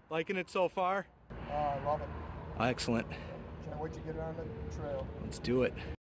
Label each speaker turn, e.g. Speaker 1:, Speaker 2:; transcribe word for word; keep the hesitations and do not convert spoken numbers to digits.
Speaker 1: Liking it so far?
Speaker 2: Uh, I love it.
Speaker 1: Excellent.
Speaker 2: Can't wait to get it on the trail.
Speaker 1: Let's do it.